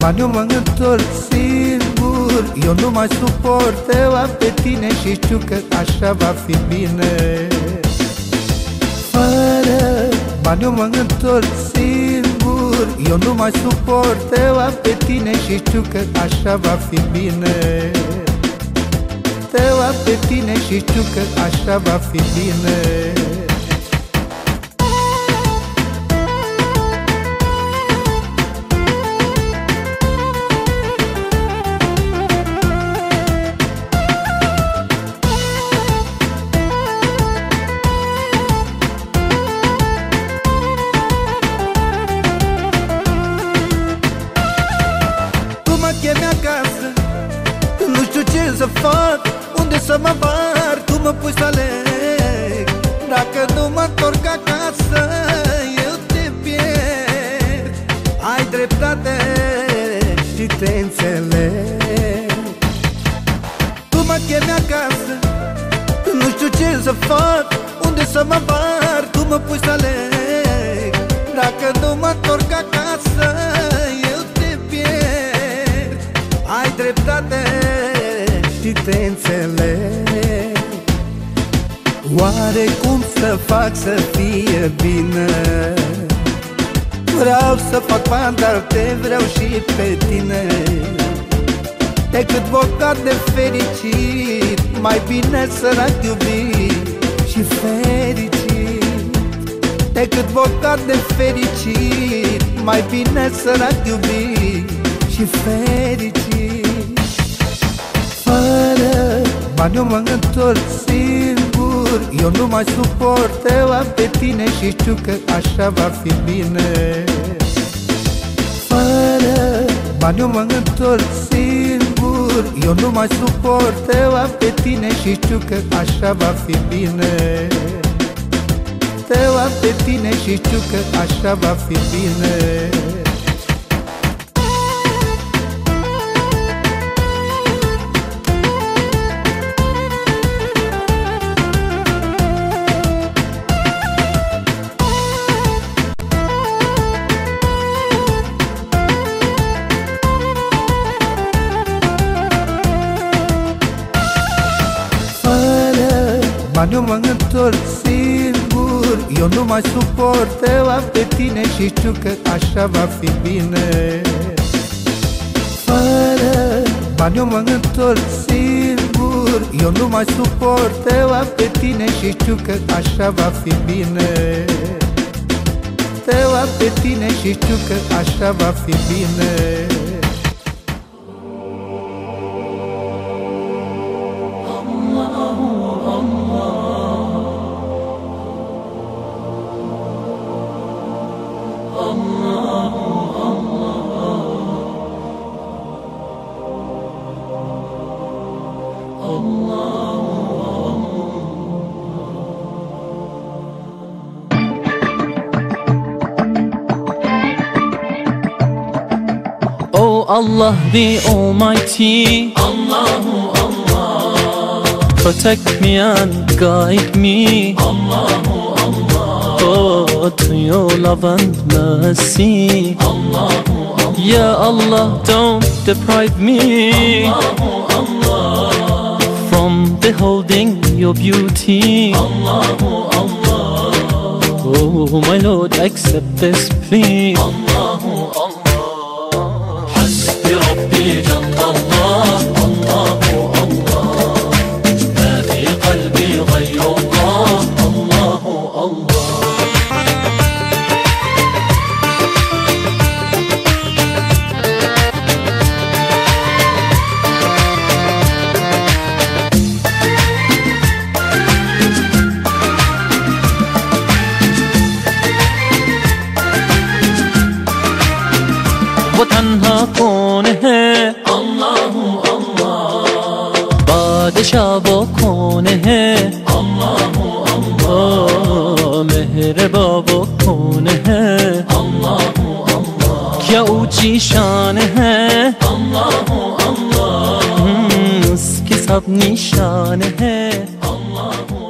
Bani eu mă întorc singur, eu nu mai suport, te am pe tine și știu că așa va fi bine. Fără bani eu mă întorc singur, eu nu mai suport, te am pe tine și știu că așa va fi bine. Te am pe tine și știu că așa va fi bine. Chemi acasă, nu știu ce să fac, unde să mă bar, tu mă pui să aleg. Dacă nu mă întorc acasă, eu te pierd. Ai dreptate și te înțeleg. Tu mă chemi acasă, nu știu ce să fac, unde să mă bar, tu mă pui să aleg. Dacă nu mă întorc acasă, eu te pierd. Ai dreptate și te înțeleg. Oare cum să fac să fie bine? Vreau să fac bani, dar te vreau și pe tine. Decât bogat de fericit, mai bine sărac iubit și fericit. Decât bogat de fericit, mai bine sărac iubit și fericit. Fără bani eu mă întorc singur, eu nu mai suport, te am pe tine și știu că așa va fi bine. Fără bani eu mă întorc singur, eu nu mai suport, te am pe tine și știu că așa va fi bine. Te am pe tine și știu că așa va fi bine. Bani eu mă întorc singur, eu nu mai suport, te am pe tine și știu că așa va fi bine. Fără bani eu mă întorc singur, eu nu mai suport, te am pe tine și știu că așa va fi bine. Te am pe tine și știu că așa va fi bine. Oh Allah the Almighty, Allahu Allah, protect me and guide me, Allahu Allah, oh, to your love and mercy, Allahu Allah. Ya Allah, don't deprive me, Allahu Allah, from beholding your beauty, Allahu Allah. Oh my Lord, accept this plea, Allahu Allah. بربي جل الله، الله الله، ما في قلبي غير الله، الله الله. वो तन्हा कौन है, अल्लाह अल्लाह, बादशाह वो कौन है, अल्लाह अल्लाह, मेहरबा वो कौन है, अल्लाह अल्लाह, क्या ऊंची शान है, अल्लाह अल्लाह, उसकी सब निशान है, अल्लाह